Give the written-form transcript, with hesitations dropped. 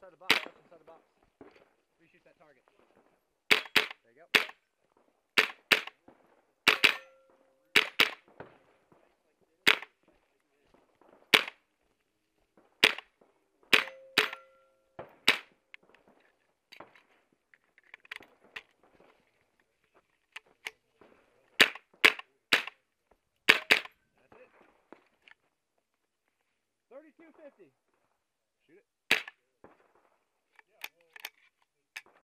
inside the box. Touch inside the box. Reshoot that target. There you go. That's it. 3250. Shoot it.